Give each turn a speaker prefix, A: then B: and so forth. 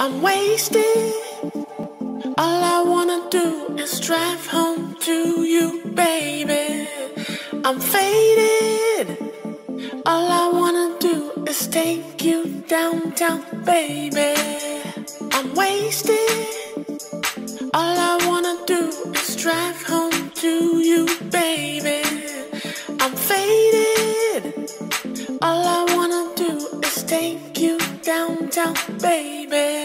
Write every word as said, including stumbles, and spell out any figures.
A: I'm wasted. All I wanna do is drive home to you, baby. I'm faded. All I wanna do is take you downtown, baby. I'm wasted. All I wanna do is drive home to you, baby. I'm faded. All I wanna do is take you downtown, baby.